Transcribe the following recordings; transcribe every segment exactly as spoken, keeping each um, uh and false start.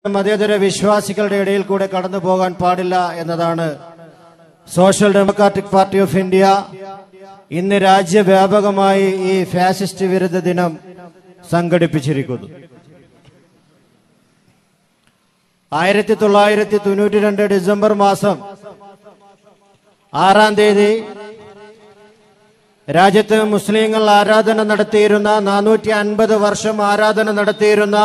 മതേതര വിശ്വാസികളുടെ ഇടയിൽ കൂടെ കടന്നു പോകാൻ പാടില്ല എന്നതാണ് social democratic party of India ഇന്ന് രാജ്യവ്യാപകമായി ഈ ഫാസിസ്റ്റ് വിരുദ്ധ ദിനം സംഘടിപ്പിച്ചിരിക്കുന്നു. ആയിരത്തി തൊള്ളായിരത്തി തൊണ്ണൂറ്റി രണ്ട് ഡിസംബർ മാസം ആറാം തീയതി രാജ്യത്ത് മുസ്ലിങ്ങൾ ആരാധന നടത്തിയിരുന്ന നാനൂറ്റി അൻപത് വർഷം ആരാധന നടത്തിയിരുന്ന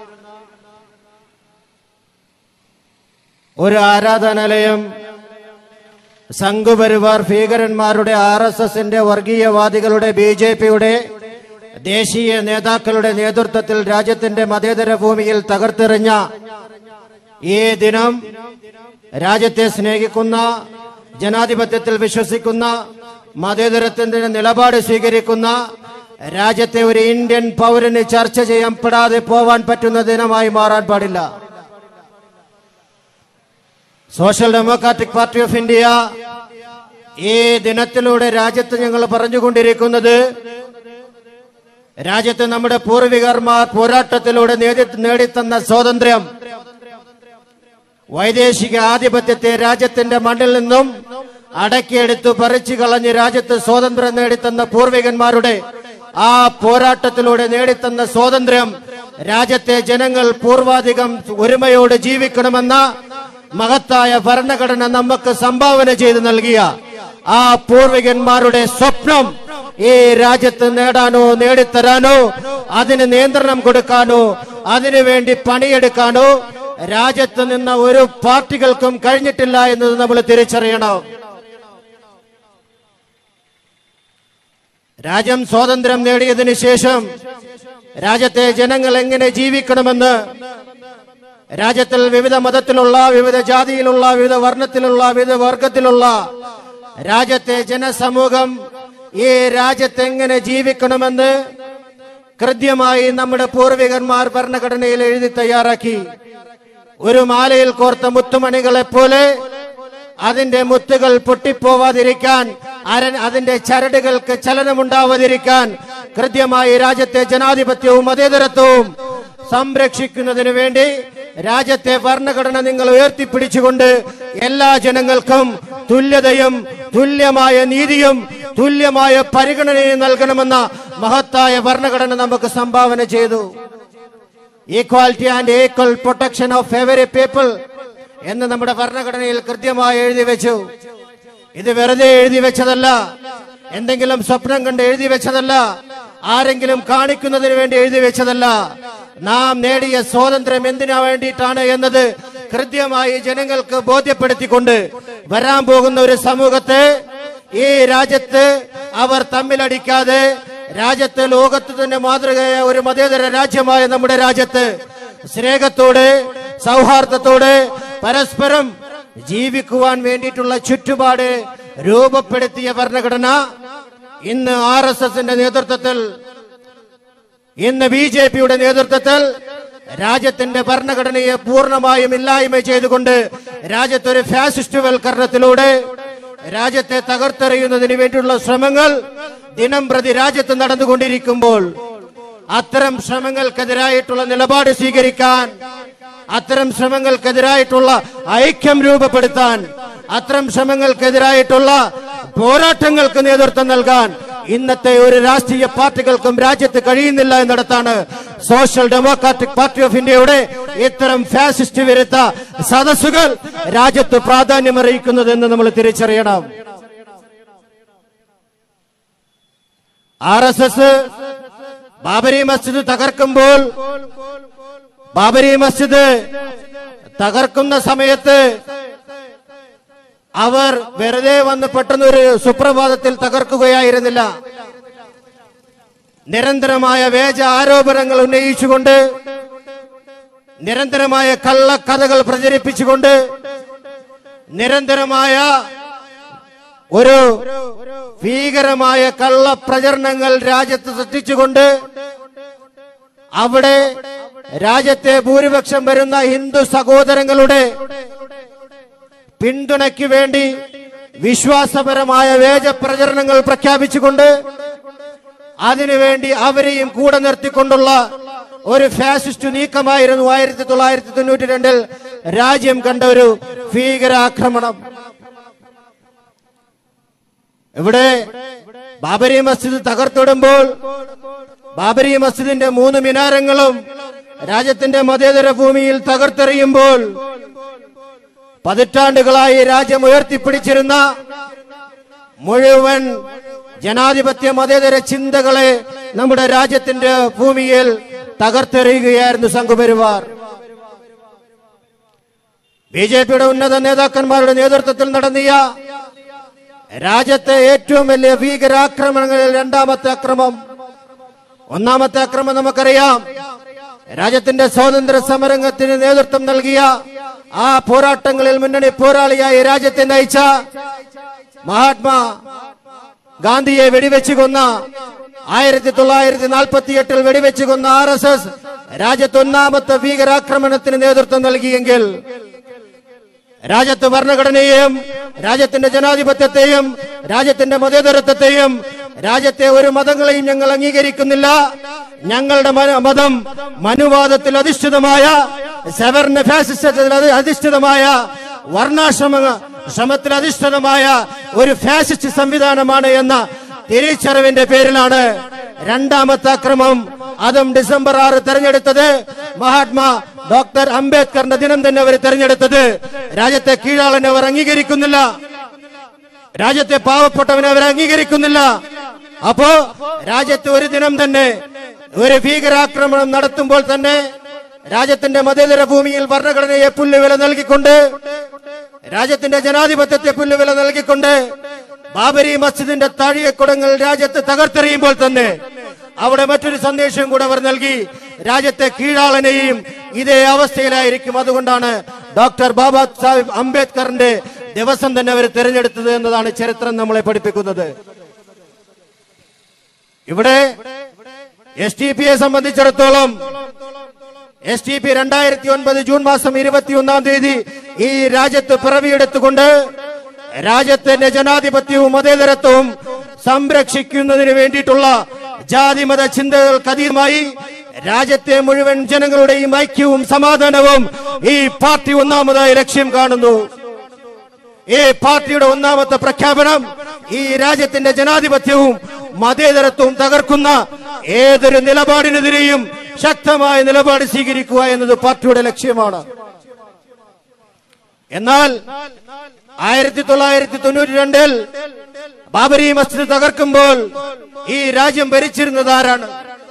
ഒരു ആരാധനാലയം സംഘപരിവാർ ഭീകരന്മാരുടെ ആർ എസ് എസിന്റെ വർഗീയവാദികളുടെ ബി ജെ പിയുടെ ദേശീയ നേതാക്കളുടെ നേതൃത്വത്തിൽ രാജ്യത്തിന്റെ മതേതര ഭൂമിയിൽ തകർത്തെറിഞ്ഞ ഈ ദിനം രാജ്യത്തെ സ്നേഹിക്കുന്ന, ജനാധിപത്യത്തിൽ വിശ്വസിക്കുന്ന, മതേതരത്തിന്റെ നിലപാട് സ്വീകരിക്കുന്ന, രാജ്യത്തെ ഒരു ഇന്ത്യൻ പൗരന് ചർച്ച ചെയ്യപ്പെടാതെ പോവാൻ പറ്റുന്ന ദിനമായി മാറാൻ പാടില്ല. Social democratic party of India ഈ ദിനത്തിലൂടെ രാജ്യത്ത് ഞങ്ങൾ പറഞ്ഞുകൊണ്ടിരിക്കുന്നത്, രാജ്യത്ത് നമ്മുടെ പൂർവികർമാർ പോരാട്ടത്തിലൂടെ നേടിത്തന്ന സ്വാതന്ത്ര്യം, വൈദേശിക ആധിപത്യത്തെ രാജ്യത്തിന്റെ മണ്ണിൽ നിന്നും അടക്കിയെടുത്തു പറിച്ചു കളഞ്ഞ് രാജ്യത്ത് സ്വാതന്ത്ര്യം നേടിത്തന്ന പൂർവികന്മാരുടെ ആ പോരാട്ടത്തിലൂടെ നേടിത്തന്ന സ്വാതന്ത്ര്യം രാജ്യത്തെ ജനങ്ങൾ പൂർവാധികം ഒരുമയോട് ജീവിക്കണമെന്ന മഹത്തായ ഭരണഘടന നമുക്ക് സംഭാവന ചെയ്തു നൽകിയ ആ പൂർവികന്മാരുടെ സ്വപ്നം ഈ രാജ്യത്ത് നേടാനോ നേടിത്തരാനോ അതിന് നിയന്ത്രണം കൊടുക്കാനോ അതിനുവേണ്ടി പണിയെടുക്കാനോ രാജ്യത്ത് നിന്ന ഒരു പാർട്ടികൾക്കും കഴിഞ്ഞിട്ടില്ല എന്നത് നമ്മൾ തിരിച്ചറിയണം. രാജ്യം സ്വാതന്ത്ര്യം നേടിയതിനു ശേഷം രാജ്യത്തെ ജനങ്ങൾ എങ്ങനെ ജീവിക്കണമെന്ന് രാജ്യത്തിൽ വിവിധ മതത്തിലുള്ള, വിവിധ ജാതിയിലുള്ള, വിവിധ വർണ്ണത്തിലുള്ള, വിവിധ വർഗത്തിലുള്ള രാജ്യത്തെ ജനസമൂഹം ഈ രാജ്യത്ത് എങ്ങനെ ജീവിക്കണമെന്ന് കൃത്യമായി നമ്മുടെ പൂർവികന്മാർ ഭരണഘടനയിൽ എഴുതി തയ്യാറാക്കി. ഒരു മാലയിൽ കോർത്ത മുത്തുമണികളെ പോലെ അതിന്റെ മുത്തുകൾ പൊട്ടിപ്പോവാതിരിക്കാൻ, അതിന്റെ ചരടുകൾക്ക് ചലനമുണ്ടാവാതിരിക്കാൻ കൃത്യമായി രാജ്യത്തെ ജനാധിപത്യവും മതേതരത്വവും സംരക്ഷിക്കുന്നതിന് വേണ്ടി രാജ്യത്തെ ഭരണഘടന നിങ്ങൾ ഉയർത്തിപ്പിടിച്ചുകൊണ്ട് എല്ലാ ജനങ്ങൾക്കും തുല്യതയും തുല്യമായ നീതിയും തുല്യമായ പരിഗണനയും നൽകണമെന്ന മഹത്തായ ഭരണഘടന നമുക്ക് സംഭാവന ചെയ്തു. Equality and equal protection of every people എന്ന് നമ്മുടെ ഭരണഘടനയിൽ കൃത്യമായി എഴുതി വെച്ചു. ഇത് വെറുതെ എഴുതി വെച്ചതല്ല, എന്തെങ്കിലും സ്വപ്നം കണ്ട് എഴുതി വെച്ചതല്ല, ആരെങ്കിലും കാണിക്കുന്നതിന് വേണ്ടി എഴുതി വെച്ചതല്ല. നാം നേടിയ സ്വാതന്ത്ര്യം എന്തിനാ വേണ്ടിയിട്ടാണ് എന്നത് കൃത്യമായി ജനങ്ങൾക്ക് ബോധ്യപ്പെടുത്തിക്കൊണ്ട് വരാൻ പോകുന്ന ഒരു സമൂഹത്തെ ഈ രാജ്യത്ത് അവർ തമ്മിലടിക്കാതെ രാജ്യത്ത് ലോകത്ത് തന്നെ മാതൃകയായ ഒരു മതേതര രാജ്യമായ നമ്മുടെ രാജ്യത്ത് സ്നേഹത്തോടെ, സൗഹാർദ്ദത്തോടെ പരസ്പരം ജീവിക്കുവാൻ വേണ്ടിയിട്ടുള്ള ചുറ്റുപാട് രൂപപ്പെടുത്തിയ ഭരണഘടന ഇന്ന് ആർ എസ് എസിന്റെ നേതൃത്വത്തിൽ, ഇന്ന് ബി ജെ പിയുടെ നേതൃത്വത്തിൽ രാജ്യത്തിന്റെ ഭരണഘടനയെ പൂർണ്ണമായും ഇല്ലായ്മ ചെയ്തുകൊണ്ട് രാജ്യത്തൊരു ഫാസിസ്റ്റ് വൽക്കരണത്തിലൂടെ രാജ്യത്തെ തകർത്തെറിയുന്നതിന് വേണ്ടിയുള്ള ശ്രമങ്ങൾ ദിനം പ്രതി രാജ്യത്ത് നടന്നുകൊണ്ടിരിക്കുമ്പോൾ അത്തരം ശ്രമങ്ങൾക്കെതിരായിട്ടുള്ള നിലപാട് സ്വീകരിക്കാൻ, അത്തരം ശ്രമങ്ങൾക്കെതിരായിട്ടുള്ള ഐക്യം രൂപപ്പെടുത്താൻ, അത്തരം ശ്രമങ്ങൾക്കെതിരായിട്ടുള്ള പോരാട്ടങ്ങൾക്ക് നേതൃത്വം നൽകാൻ ഇന്നത്തെ ഒരു രാഷ്ട്രീയ പാർട്ടികൾക്കും രാജ്യത്ത് കഴിയുന്നില്ല എന്നിടത്താണ് സോഷ്യൽ ഡെമോക്രാറ്റിക് പാർട്ടി ഓഫ് ഇന്ത്യയുടെ ഇത്തരം ഫാസിസ്റ്റ് വിരുദ്ധ സദസ്സുകൾ രാജ്യത്ത് പ്രാധാന്യമറിയിക്കുന്നത് എന്ന് നമ്മൾ തിരിച്ചറിയണം. R S S Babri Masjid തകർക്കുമ്പോൾ, ബാബരി മസ്ജിദ് തകർക്കുന്ന സമയത്ത് അവർ വെറുതെ വന്ന് പെട്ടെന്നൊരു സുപ്രഭാതത്തിൽ തകർക്കുകയായിരുന്നില്ല. നിരന്തരമായ വ്യാജ ആരോപണങ്ങൾ ഉന്നയിച്ചുകൊണ്ട്, നിരന്തരമായ കള്ളക്കഥകൾ പ്രചരിപ്പിച്ചുകൊണ്ട്, നിരന്തരമായ ഒരു ഭീകരമായ കള്ളപ്രചരണങ്ങൾ രാജ്യത്ത് സൃഷ്ടിച്ചുകൊണ്ട് അവിടെ രാജ്യത്തെ ഭൂരിപക്ഷം വരുന്ന ഹിന്ദു സഹോദരങ്ങളുടെ പിന്തുണയ്ക്ക് വേണ്ടി വിശ്വാസപരമായ വ്യാജ പ്രചരണങ്ങൾ പ്രഖ്യാപിച്ചുകൊണ്ട് അതിനുവേണ്ടി അവരെയും കൂടെ നിർത്തിക്കൊണ്ടുള്ള ഒരു ഫാസിസ്റ്റ് നീക്കമായിരുന്നു ആയിരത്തി തൊള്ളായിരത്തി തൊണ്ണൂറ്റി രണ്ടിൽ രാജ്യം കണ്ട ഒരു ഭീകരാക്രമണം. ഇവിടെ ബാബരി മസ്ജിദ് തകർത്തിടുമ്പോൾ ബാബരി മസ്ജിദിന്റെ മൂന്ന് മിനാരങ്ങളും രാജ്യത്തിന്റെ മതേതര ഭൂമിയിൽ തകർത്തെറിയുമ്പോൾ പതിറ്റാണ്ടുകളായി രാജ്യം ഉയർത്തിപ്പിടിച്ചിരുന്ന മുഴുവൻ ജനാധിപത്യ മതേതര ചിന്തകളെ നമ്മുടെ രാജ്യത്തിന്റെ ഭൂമിയിൽ തകർത്തെറിയുകയായിരുന്നു സംഘപരിവാർ. ബി ജെ പിയുടെ ഉന്നത നേതാക്കന്മാരുടെ നേതൃത്വത്തിൽ നടന്നിയ രാജ്യത്തെ ഏറ്റവും വലിയ ഭീകരാക്രമണങ്ങളിൽ രണ്ടാമത്തെ അക്രമം. ഒന്നാമത്തെ അക്രമം നമുക്കറിയാം. രാജ്യത്തിന്റെ സ്വാതന്ത്ര്യ സമരത്തിന് നേതൃത്വം നൽകിയ, ആ പോരാട്ടങ്ങളിൽ മുന്നണി പോരാളിയായി രാജ്യത്തെ നയിച്ച മഹാത്മാ ഗാന്ധിയെ വെടിവെച്ചു കൊന്ന, ആയിരത്തി തൊള്ളായിരത്തി നാൽപ്പത്തി എട്ടിൽ വെടിവെച്ചു കൊന്ന ആർ എസ് എസ് രാജ്യത്ത് ഒന്നാമത്തെ ഭീകരാക്രമണത്തിന് നേതൃത്വം നൽകിയെങ്കിൽ രാജ്യത്ത് ഭരണഘടനയെയും രാജ്യത്തിന്റെ ജനാധിപത്യത്തെയും രാജ്യത്തിന്റെ മതേതരത്വത്തെയും രാജ്യത്തെ ഒരു മതങ്ങളെയും ഞങ്ങൾ അംഗീകരിക്കുന്നില്ല, ഞങ്ങളുടെ മതം മനുവാദത്തിൽ അധിഷ്ഠിതമായ സവർണ ഫാസിസത്തിൽ അധിഷ്ഠിതമായ വർണ്ണാശ്രമ ശ്രമത്തിൽ അധിഷ്ഠിതമായ ഒരു ഫാസിസ്റ്റ് സംവിധാനമാണ് എന്ന തിരിച്ചറിവിന്റെ പേരിലാണ് രണ്ടാമത്തെ അക്രമം. അതും ഡിസംബർ ആറ് തെരഞ്ഞെടുത്തത് മഹാത്മാ ഡോക്ടർ അംബേദ്കറിന്റെ ദിനം തന്നെ അവർ തെരഞ്ഞെടുത്തത്. രാജ്യത്തെ കീഴാളനെ അവർ അംഗീകരിക്കുന്നില്ല, രാജ്യത്തെ പാവപ്പെട്ടവനെ അവർ അംഗീകരിക്കുന്നില്ല. അപ്പോ രാജ്യത്ത് ഒരു ദിനം തന്നെ ഒരു ഭീകരാക്രമണം നടത്തുമ്പോൾ തന്നെ രാജ്യത്തിന്റെ മതേതര ഭൂമിയിൽ ഭരണഘടനയെ പുല്ലുവില നൽകിക്കൊണ്ട്, രാജ്യത്തിന്റെ ജനാധിപത്യത്തെ പുല്ലുവില നൽകിക്കൊണ്ട് ബാബരി മസ്ജിദിന്റെ താഴികക്കുടങ്ങൾ രാജ്യത്ത് തകർത്തെറിയുമ്പോൾ തന്നെ അവിടെ മറ്റൊരു സന്ദേശം കൂടെ അവർ നൽകി, രാജ്യത്തെ കീഴാളനെയും ഇതേ അവസ്ഥയിലായിരിക്കും. അതുകൊണ്ടാണ് ഡോക്ടർ ബാബാ സാഹിബ് അംബേദ്കറിന്റെ ദിവസം തന്നെ അവർ തെരഞ്ഞെടുത്തത് എന്നതാണ് ചരിത്രം നമ്മളെ പഠിപ്പിക്കുന്നത്. ഇവിടെ എസ് ടി പിയെ സംബന്ധിച്ചിടത്തോളം എസ് ടി പി രണ്ടായിരത്തി ഒൻപത് ജൂൺ മാസം ഇരുപത്തിയൊന്നാം തീയതി ഈ രാജ്യത്ത് പിറവിയെടുത്തുകൊണ്ട് രാജ്യത്തിന്റെ ജനാധിപത്യവും മതേതരത്വവും സംരക്ഷിക്കുന്നതിന് വേണ്ടിയിട്ടുള്ള ജാതിമത ചിന്തകൾക്കതീതമായി രാജ്യത്തെ മുഴുവൻ ജനങ്ങളുടെയും ഐക്യവും സമാധാനവും ഈ പാർട്ടി ഒന്നാമതായി ലക്ഷ്യം കാണുന്നു. ഈ പാർട്ടിയുടെ ഒന്നാമത്തെ പ്രഖ്യാപനം ഈ രാജ്യത്തിന്റെ ജനാധിപത്യവും മതേതരത്വവും തകർക്കുന്ന ഏതൊരു നിലപാടിനെതിരെയും ശക്തമായ നിലപാട് സ്വീകരിക്കുക എന്നത് പാർട്ടിയുടെ ലക്ഷ്യമാണ്. എന്നാൽ ആയിരത്തി തൊള്ളായിരത്തി തൊണ്ണൂറ്റി രണ്ടിൽ ബാബരി മസ്ജിദ് തകർക്കുമ്പോൾ ഈ രാജ്യം ഭരിച്ചിരുന്നത് ആരാണ്?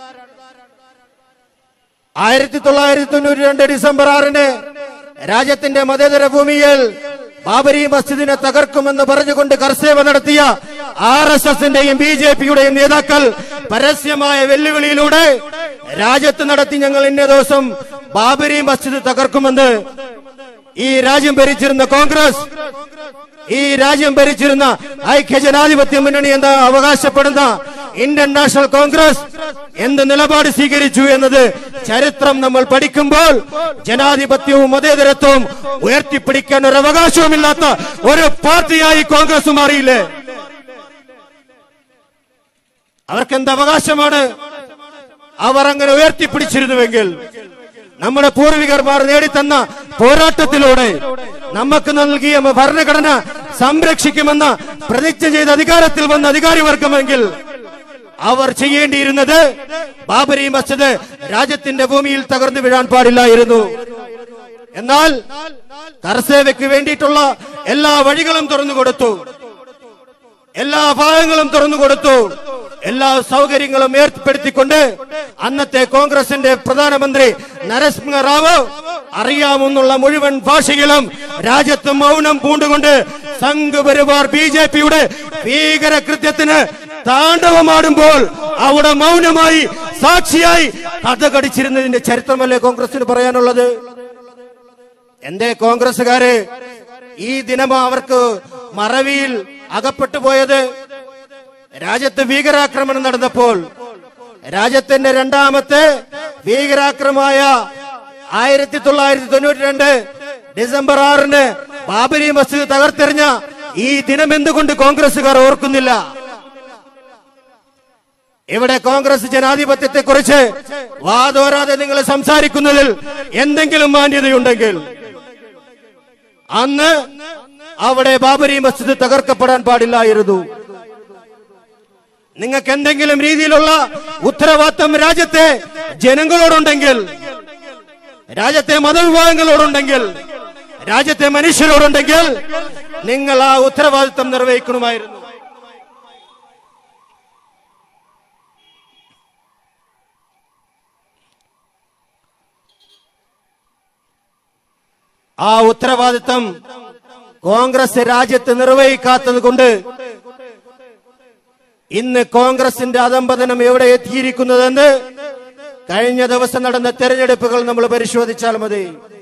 ആയിരത്തി തൊള്ളായിരത്തി തൊണ്ണൂറ്റി രണ്ട് ഡിസംബർ ആറിന് രാജ്യത്തിന്റെ മതേതര ഭൂമിയിൽ ബാബരി മസ്ജിദിനെ തകർക്കുമെന്ന് പറഞ്ഞുകൊണ്ട് കർസേവ നടത്തിയ ആർ എസ് എസിന്റെയും ബി ജെ പിയുടെയും നേതാക്കൾ പരസ്യമായ വെല്ലുവിളിയിലൂടെ രാജ്യത്ത് നടത്തി, ഞങ്ങൾ ഇന്ന ദിവസം ബാബരി മസ്ജിദ് തകർക്കുമെന്ന്. ഈ രാജ്യം ഭരിച്ചിരുന്ന കോൺഗ്രസ്, ഈ രാജ്യം ഭരിച്ചിരുന്ന ഐക്യ ജനാധിപത്യ മുന്നണി എന്ന് അവകാശപ്പെടുന്ന ഇന്ത്യൻ നാഷണൽ കോൺഗ്രസ് എന്ത് നിലപാട് സ്വീകരിച്ചു എന്നത് ചരിത്രം നമ്മൾ പഠിക്കുമ്പോൾ ജനാധിപത്യവും മതേതരത്വവും ഉയർത്തിപ്പിടിക്കാൻ ഒരു അവകാശവുമില്ലാത്ത ഒരു പാർട്ടിയായി കോൺഗ്രസ് മാറിയില്ലേ? അവർക്ക് എന്ത് അവകാശമാണ്? അവർ അങ്ങനെ ഉയർത്തിപ്പിടിച്ചിരുന്നുവെങ്കിൽ നമ്മുടെ പൂർവികർമാർ നേടിത്തന്ന പോരാട്ടത്തിലൂടെ നമുക്ക് നൽകിയ ഭരണഘടന സംരക്ഷിക്കുമെന്ന പ്രതിജ്ഞ ചെയ്ത അധികാരത്തിൽ വന്ന അധികാരി വർഗമെങ്കിൽ അവർ ചെയ്യേണ്ടിയിരുന്നത് ബാബരി മസ്ജിദ് രാജ്യത്തിന്റെ ഭൂമിയിൽ തകർന്നു വീഴാൻ പാടില്ലായിരുന്നു. എന്നാൽ കർസേവയ്ക്ക് വേണ്ടിയിട്ടുള്ള എല്ലാ വഴികളും തുറന്നുകൊടുത്തു, എല്ലാ ഭാഗങ്ങളും തുറന്നുകൊടുത്തു, എല്ലാ സൗകര്യങ്ങളും ഏർപ്പെടുത്തിക്കൊണ്ട് അന്നത്തെ കോൺഗ്രസിന്റെ പ്രധാനമന്ത്രി നരസിംഹ റാവു അറിയാമെന്നുള്ള മുഴുവൻ ഭാഷയിലും രാജ്യത്ത് മൗനം പൂണ്ടുകൊണ്ട് സംഘപരിവാർ ബി ജെ പിയുടെ ഭീകരകൃത്യത്തിന് താണ്ഡവമാടുമ്പോൾ അവിടെ മൗനമായി സാക്ഷിയായി കഥ കടിച്ചിരുന്നതിന്റെ ചരിത്രമല്ലേ കോൺഗ്രസിന് പറയാനുള്ളത്? എന്തേ കോൺഗ്രസുകാര് ഈ ദിനം അവർക്ക് മറവിയിൽ അകപ്പെട്ടു പോയത്? രാജ്യത്ത് ഭീകരാക്രമണം നടന്നപ്പോൾ രാജ്യത്തിന്റെ രണ്ടാമത്തെ ഭീകരാക്രമമായ ആയിരത്തി തൊള്ളായിരത്തി തൊണ്ണൂറ്റി രണ്ട് ഡിസംബർ ആറിന് ബാബരി മസ്ജിദ് തകർത്തെറിഞ്ഞ ഈ ദിനം എന്തുകൊണ്ട് കോൺഗ്രസുകാർ ഓർക്കുന്നില്ല? ഇവിടെ കോൺഗ്രസ് ജനാധിപത്യത്തെ കുറിച്ച് വാതോരാതെ നിങ്ങൾ സംസാരിക്കുന്നതിൽ എന്തെങ്കിലും മാന്യതയുണ്ടെങ്കിൽ അന്ന് അവിടെ ബാബരി മസ്ജിദ് തകർക്കപ്പെടാൻ പാടില്ലായിരുന്നു. നിങ്ങൾക്ക് എന്തെങ്കിലും രീതിയിലുള്ള ഉത്തരവാദിത്തം രാജ്യത്തെ ജനങ്ങളോടുണ്ടെങ്കിൽ, രാജ്യത്തെ മതവിഭാഗങ്ങളോടുണ്ടെങ്കിൽ, രാജ്യത്തെ മനുഷ്യരോടുണ്ടെങ്കിൽ നിങ്ങൾ ആ ഉത്തരവാദിത്തം നിർവഹിക്കണമായിരുന്നു. ആ ഉത്തരവാദിത്തം കോൺഗ്രസ് രാജ്യത്ത് നിർവഹിക്കാത്തത് കൊണ്ട് ഇന്ന് കോൺഗ്രസിന്റെ അധംപതനം എവിടെ എത്തിയിരിക്കുന്നതെന്ന് കഴിഞ്ഞ ദിവസം നടന്ന തെരഞ്ഞെടുപ്പുകൾ നമ്മൾ പരിശോധിച്ചാൽ മതി.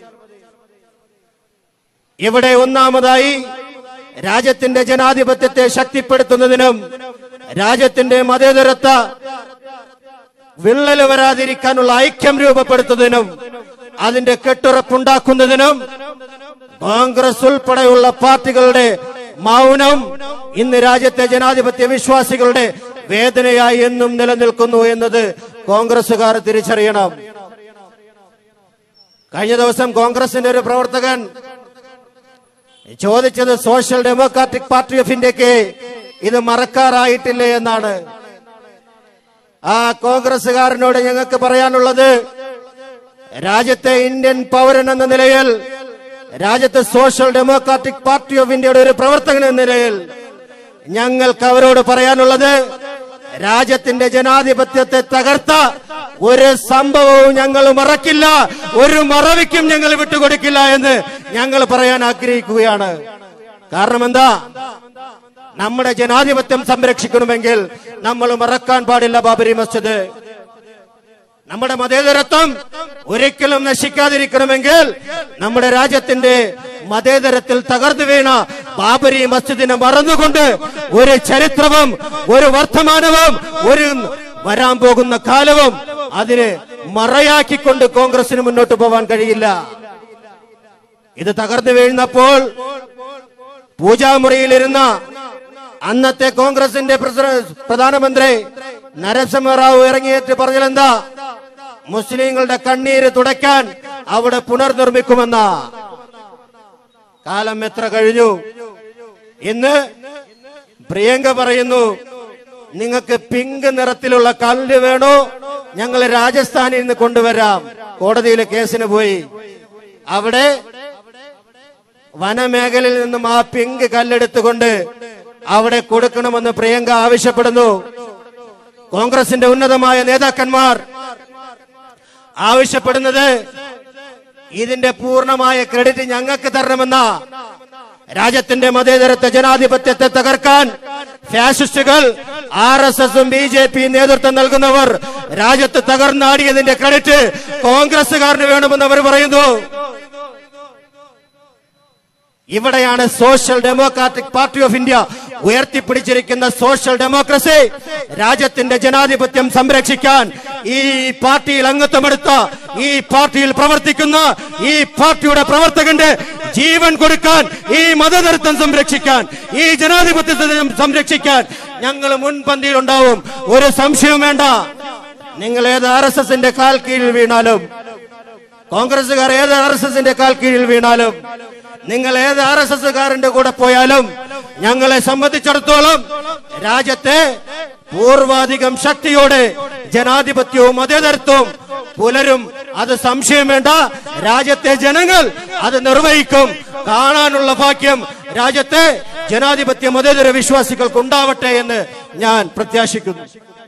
ഇവിടെ ഒന്നാമതായി രാജ്യത്തിന്റെ ജനാധിപത്യത്തെ ശക്തിപ്പെടുത്തുന്നതിനും രാജ്യത്തിന്റെ മതേതരത്വ വിള്ളല് വരാതിരിക്കാനുള്ള ഐക്യം രൂപപ്പെടുത്തുന്നതിനും അതിന്റെ കെട്ടുറപ്പുണ്ടാക്കുന്നതിനും കോൺഗ്രസ് ഉൾപ്പെടെയുള്ള പാർട്ടികളുടെ മൗനം ഇന്ന് രാജ്യത്തെ ജനാധിപത്യ വിശ്വാസികളുടെ വേദനയായി എന്നും നിലനിൽക്കുന്നു എന്നത് കോൺഗ്രസുകാർ തിരിച്ചറിയണം. കഴിഞ്ഞ ദിവസം കോൺഗ്രസിന്റെ ഒരു പ്രവർത്തകൻ ചോദിച്ചത് സോഷ്യൽ ഡെമോക്രാറ്റിക് പാർട്ടി ഓഫ് ഇന്ത്യക്ക് ഇത് മറക്കാറായിട്ടില്ലേ എന്നാണ്. ആ കോൺഗ്രസുകാരനോട് ഞങ്ങൾക്ക് പറയാനുള്ളത്, രാജ്യത്തെ ഇന്ത്യൻ പൗരൻ എന്ന നിലയിൽ, രാജ്യത്തെ സോഷ്യൽ ഡെമോക്രാറ്റിക് പാർട്ടി ഓഫ് ഇന്ത്യയുടെ ഒരു പ്രവർത്തകൻ എന്ന നിലയിൽ ഞങ്ങൾക്ക് അവരോട് പറയാനുള്ളത്, രാജ്യത്തിന്റെ ജനാധിപത്യത്തെ തകർത്ത ഒരു സംഭവവും ഞങ്ങൾ മറക്കില്ല, ഒരു മറവിക്കും ഞങ്ങൾ വിട്ടുകൊടുക്കില്ല എന്ന് ഞങ്ങൾ പറയാൻ ആഗ്രഹിക്കുകയാണ്. കാരണം എന്താ? നമ്മുടെ ജനാധിപത്യം സംരക്ഷിക്കണമെങ്കിൽ നമ്മൾ മറക്കാൻ പാടില്ല ബാബരി മസ്ജിദ്. നമ്മുടെ മതേതരത്വം ഒരിക്കലും നശിക്കാതിരിക്കണമെങ്കിൽ നമ്മുടെ രാജ്യത്തിന്റെ മതേതരത്തിൽ തകർന്നു വീണ ബാബരി മസ്ജിദിനെ മറന്നുകൊണ്ട് ഒരു ചരിത്രവും ഒരു വർത്തമാനവും ഒരു വരാൻ പോകുന്ന കാലവും അതിന് മറയാക്കിക്കൊണ്ട് കോൺഗ്രസിന് മുന്നോട്ട് പോവാൻ കഴിയില്ല. ഇത് തകർന്നു വീഴുന്നപ്പോൾ പൂജാമുറിയിലിരുന്ന അന്നത്തെ കോൺഗ്രസിന്റെ പ്രധാനമന്ത്രി നരസിംഹറാവു ഇറങ്ങിയിട്ട് പറഞ്ഞതെന്താ? മുസ്ലിങ്ങളുടെ കണ്ണീര് തുടയ്ക്കാൻ അവിടെ പുനർനിർമ്മിക്കുമെന്ന. കാലം എത്ര കഴിഞ്ഞു? ഇന്ന് പ്രിയങ്ക പറയുന്നു, നിങ്ങൾക്ക് പിങ്ക് നിറത്തിലുള്ള കല്ല് വേണോ, ഞങ്ങൾ രാജസ്ഥാനിൽ നിന്ന് കൊണ്ടുവരാം. കോടതിയിലെ കേസിന് പോയി. അവിടെ വനമേഖലയിൽ നിന്നും ആ പിങ്ക് കല്ലെടുത്തുകൊണ്ട് അവിടെ കൊടുക്കണമെന്ന് പ്രിയങ്ക ആവശ്യപ്പെടുന്നു. കോൺഗ്രസിന്റെ ഉന്നതമായ നേതാക്കന്മാർ ആവശ്യപ്പെടുന്നത് ഇതിന്റെ പൂർണ്ണമായ ക്രെഡിറ്റ് ഞങ്ങൾക്ക് തരണമെന്ന. രാജ്യത്തിന്റെ മതേതരത്വ ജനാധിപത്യത്തെ തകർക്കാൻ ഫാസിസ്റ്റുകൾ, ആർ എസ് എസും ബി ജെ പി നേതൃത്വം നൽകുന്നവർ രാജ്യത്ത് തകർന്നാടിയതിന്റെ ക്രെഡിറ്റ് കോൺഗ്രസുകാരന് വേണമെന്ന് അവർ പറയുന്നു. ഇവിടെയാണ് social democratic party of India ഉയർത്തിപ്പിടിച്ചിരിക്കുന്ന സോഷ്യൽ ഡെമോക്രസി, രാജ്യത്തിന്റെ ജനാധിപത്യം സംരക്ഷിക്കാൻ ഈ പാർട്ടിയിൽ അംഗത്വമെടുത്ത, ഈ പാർട്ടിയിൽ പ്രവർത്തിക്കുന്ന ഈ പാർട്ടിയുടെ പ്രവർത്തകന്റെ ജീവൻ കൊടുക്കാൻ, ഈ മതേതരത്വം സംരക്ഷിക്കാൻ, ഈ ജനാധിപത്യത്തെ സംരക്ഷിക്കാൻ ഞങ്ങൾ മുൻപന്തിയിൽ ഉണ്ടാവും. ഒരു സംശയവും വേണ്ട. നിങ്ങൾ ഏത് ആർ എസ് എസിന്റെ കാൽ കീഴിൽ വീണാലും, കോൺഗ്രസുകാർ ഏത് ആർ എസ് എസിന്റെ കാൽ കീഴിൽ വീണാലും, നിങ്ങൾ ഏത് ആർ എസ് എസുകാരന്റെ കൂടെ പോയാലും, ഞങ്ങളെ സംബന്ധിച്ചിടത്തോളം രാജ്യത്തെ പൂർവാധികം ശക്തിയോടെ ജനാധിപത്യവും മതേതരത്വവും പുലരും. അത് സംശയം വേണ്ട. രാജ്യത്തെ ജനങ്ങൾ അത് നിർവഹിക്കും. കാണാനുള്ള ഭാഗ്യം രാജ്യത്തെ ജനാധിപത്യ മതേതര വിശ്വാസികൾക്ക് ഉണ്ടാവട്ടെ എന്ന് ഞാൻ പ്രത്യാശിക്കുന്നു.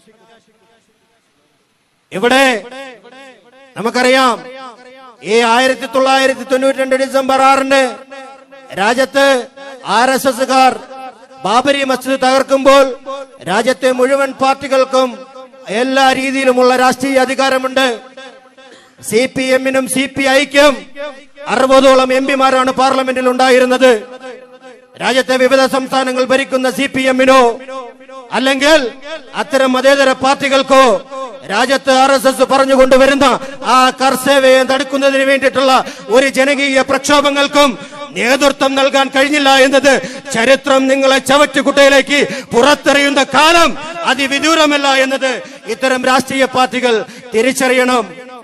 ഇവിടെ നമുക്കറിയാം, ഈ ആയിരത്തി തൊള്ളായിരത്തി തൊണ്ണൂറ്റി രണ്ട് ഡിസംബർ ആറിന് രാജ്യത്ത് ആർ എസ് എസുകാർ ബാബരി മസ്ജിദ് തകർക്കുമ്പോൾ രാജ്യത്തെ മുഴുവൻ പാർട്ടികൾക്കും എല്ലാ രീതിയിലുമുള്ള രാഷ്ട്രീയ അധികാരമുണ്ട്. സി പി എമ്മിനും സി പി ഐക്കും അറുപതോളം എം പിമാരാണ് പാർലമെന്റിൽ ഉണ്ടായിരുന്നത്. രാജ്യത്തെ വിവിധ സംസ്ഥാനങ്ങൾ ഭരിക്കുന്ന സി പി എമ്മിനോ അല്ലെങ്കിൽ അത്തരം മതേതര പാർട്ടികൾക്കോ രാജ്യത്ത് ആർ എസ് എസ് പറഞ്ഞുകൊണ്ടുവരുന്ന ആ കർസേവയെ തടുക്കുന്നതിന് വേണ്ടിയിട്ടുള്ള ഒരു ജനകീയ പ്രക്ഷോഭങ്ങൾക്കും നേതൃത്വം നൽകാൻ കഴിഞ്ഞില്ല എന്നത് ചരിത്രം നിങ്ങളെ ചവറ്റുകുട്ടയിലേക്ക് പുറത്തെറിയുന്ന കാലം അതിവിദൂരമല്ല എന്നത് ഇത്തരം രാഷ്ട്രീയ പാർട്ടികൾ തിരിച്ചറിയണം.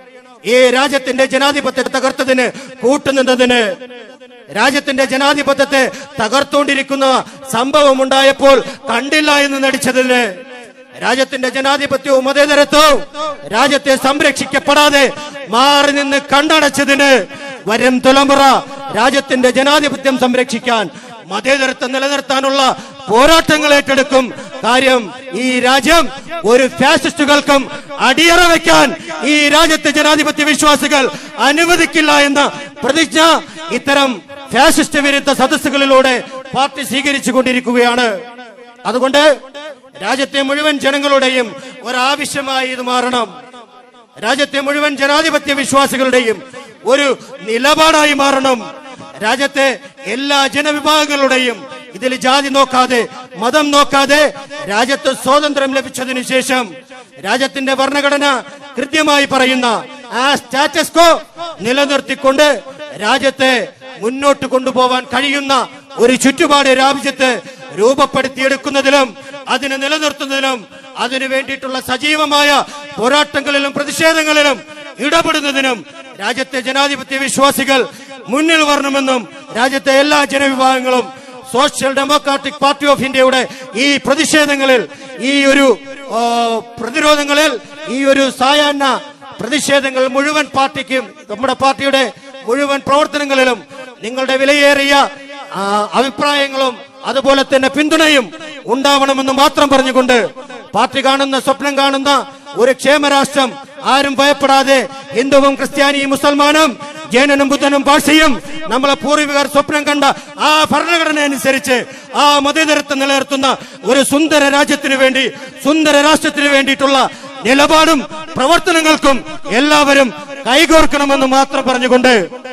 ഈ രാജ്യത്തിന്റെ ജനാധിപത്യത്തെ തകർത്തതിന് കൂട്ടുനിന്നതിന്, രാജ്യത്തിന്റെ ജനാധിപത്യത്തെ തകർത്തുകൊണ്ടിരിക്കുന്ന സംഭവം ഉണ്ടായപ്പോൾ കണ്ടില്ല എന്ന് നടിച്ചതിന്, രാജ്യത്തിന്റെ ജനാധിപത്യവും മതേതരത്വവും രാജ്യത്തെ സംരക്ഷിക്കപ്പെടാതെ മാറി നിന്ന് കണ്ടടച്ചതിന്, വരും തലമുറ രാജ്യത്തിന്റെ ജനാധിപത്യം സംരക്ഷിക്കാൻ, മതേതരത്വം നിലനിർത്താനുള്ള പോരാട്ടങ്ങൾ ഏറ്റെടുക്കും. കാര്യം ഈ രാജ്യം ഒരു ഫാസിസ്റ്റുകൾക്കും അടിയറ വയ്ക്കാൻ ഈ രാജ്യത്തെ ജനാധിപത്യ വിശ്വാസികൾ അനുവദിക്കില്ല എന്ന പ്രതിജ്ഞ ഇത്തരം ഫാസിസ്റ്റ് വിരുദ്ധ സദസ്സുകളിലൂടെ പാർട്ടി സ്വീകരിച്ചു കൊണ്ടിരിക്കുകയാണ്. അതുകൊണ്ട് രാജ്യത്തെ മുഴുവൻ ജനങ്ങളുടെയും ഒരാവശ്യമായി ഇത് മാറണം. രാജ്യത്തെ മുഴുവൻ ജനാധിപത്യ വിശ്വാസികളുടെയും ഒരു നിലപാടായി മാറണം. രാജ്യത്തെ എല്ലാ ജനവിഭാഗങ്ങളുടെയും, ഇതിൽ ജാതി നോക്കാതെ മതം നോക്കാതെ, രാജ്യത്ത് സ്വാതന്ത്ര്യം ലഭിച്ചതിനു ശേഷം രാജ്യത്തിന്റെ ഭരണഘടന കൃത്യമായി പറയുന്ന ആ സ്റ്റാറ്റസ് കോ നിലനിർത്തിക്കൊണ്ട് രാജ്യത്തെ മുന്നോട്ട് കൊണ്ടുപോകാൻ കഴിയുന്ന ഒരു ചുറ്റുപാട് രാജ്യത്ത് രൂപപ്പെടുത്തിയെടുക്കുന്നതിലും അതിനെ നിലനിർത്തുന്നതിലും അതിനു വേണ്ടിയിട്ടുള്ള സജീവമായ പോരാട്ടങ്ങളിലും പ്രതിഷേധങ്ങളിലും ഇടപെടുന്നതിനും രാജ്യത്തെ ജനാധിപത്യ വിശ്വാസികൾ മുന്നിൽ വരണമെന്നും രാജ്യത്തെ എല്ലാ ജനവിഭാഗങ്ങളും സോഷ്യൽ ഡെമോക്രാറ്റിക് പാർട്ടി ഓഫ് ഇന്ത്യയുടെ ഈ പ്രതിഷേധങ്ങളിൽ, ഈ ഒരു പ്രതിരോധങ്ങളിൽ, ഈ ഒരു സായാഹ്ന പ്രതിഷേധങ്ങൾ മുഴുവൻ പാർട്ടിക്കും, നമ്മുടെ പാർട്ടിയുടെ മുഴുവൻ പ്രവർത്തനങ്ങളിലും നിങ്ങളുടെ വിലയേറിയ അഭിപ്രായങ്ങളും അതുപോലെ തന്നെ പിന്തുണയും ഉണ്ടാവണമെന്ന് മാത്രം പറഞ്ഞുകൊണ്ട്, പാർട്ടി കാണുന്ന സ്വപ്നം കാണുന്ന ഒരു ക്ഷേമരാഷ്ട്രം ആരും ഭയപ്പെടാതെ ഹിന്ദുവും ക്രിസ്ത്യാനിയും മുസൽമാനും ജൈനനും ബുദ്ധനും പാഴ്സിയും നമ്മളെ പൂർവികർ സ്വപ്നം കണ്ട ആ ഭരണഘടന അനുസരിച്ച് ആ മതേതരത്വം നിലനിർത്തുന്ന ഒരു സുന്ദര രാജ്യത്തിന് വേണ്ടി, സുന്ദര രാഷ്ട്രത്തിന് വേണ്ടിയിട്ടുള്ള നിലപാടും പ്രവർത്തനങ്ങൾക്കും എല്ലാവരും കൈകോർക്കണമെന്ന് മാത്രം പറഞ്ഞുകൊണ്ട്